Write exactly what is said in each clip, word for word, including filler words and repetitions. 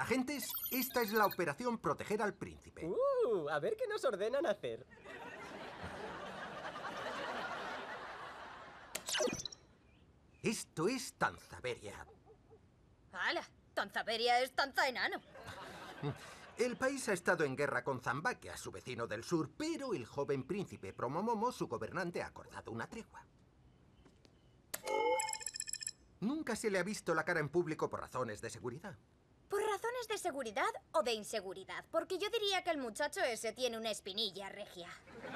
Agentes, esta es la operación Proteger al Príncipe. Uh, a ver qué nos ordenan hacer. Esto es Tanzaveria. ¡Hala! Tanzaveria es tanza enano. El país ha estado en guerra con Zambakia, su vecino del sur, pero el joven príncipe Promomomo, su gobernante, ha acordado una tregua. Nunca se le ha visto la cara en público por razones de seguridad. ¿Por razones de seguridad o de inseguridad? Porque yo diría que el muchacho ese tiene una espinilla regia.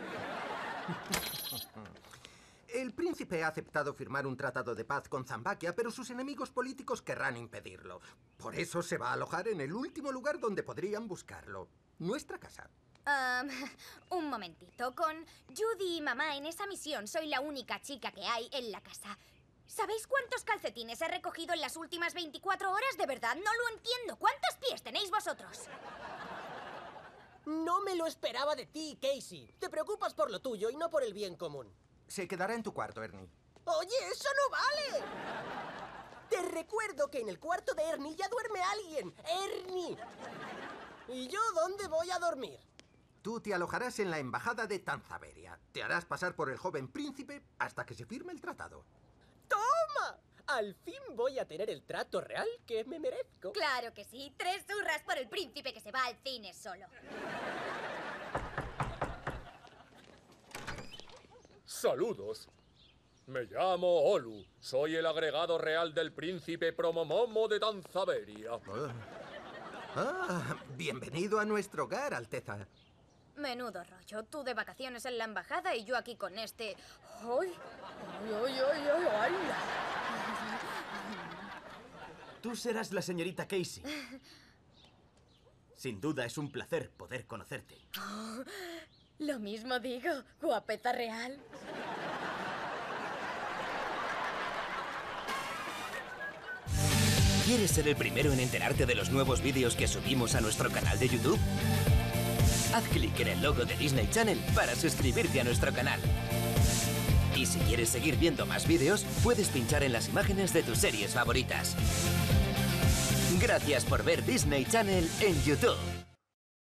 El príncipe ha aceptado firmar un tratado de paz con Zambakia, pero sus enemigos políticos querrán impedirlo. Por eso se va a alojar en el último lugar donde podrían buscarlo. Nuestra casa. Um, un momentito. Con Judy y mamá en esa misión soy la única chica que hay en la casa. ¿Sabéis cuántos calcetines he recogido en las últimas veinticuatro horas? De verdad, no lo entiendo. ¿Cuántos pies tenéis vosotros? No me lo esperaba de ti, Casey. Te preocupas por lo tuyo y no por el bien común. Se quedará en tu cuarto, Ernie. ¡Oye, eso no vale! Te recuerdo que en el cuarto de Ernie ya duerme alguien. ¡Ernie! ¿Y yo dónde voy a dormir? Tú te alojarás en la embajada de Tanzaveria. Te harás pasar por el joven príncipe hasta que se firme el tratado. ¡Toma! Al fin voy a tener el trato real que me merezco. Claro que sí. Tres zurras por el príncipe que se va al cine solo. Saludos. Me llamo Olu. Soy el agregado real del príncipe Promomomo de Tanzaveria. Oh. Ah, bienvenido a nuestro hogar, Alteza. Menudo rollo. Tú de vacaciones en la embajada y yo aquí con este... ¡Ay! ¡Ay, ay, ay, ay, ay! Tú serás la señorita Casey. Sin duda es un placer poder conocerte. Oh, lo mismo digo, guapeta real. ¿Quieres ser el primero en enterarte de los nuevos vídeos que subimos a nuestro canal de YouTube? Haz clic en el logo de Disney Channel para suscribirte a nuestro canal. Y si quieres seguir viendo más vídeos, puedes pinchar en las imágenes de tus series favoritas. Gracias por ver Disney Channel en YouTube.